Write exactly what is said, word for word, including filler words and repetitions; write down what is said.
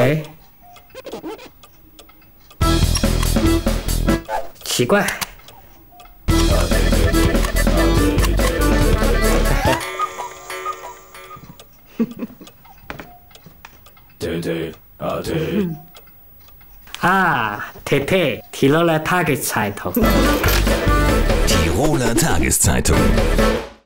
哎，奇怪。 对对啊对。 啊，T T Tiroler Tageszeitung。 Tiroler Tageszeitung.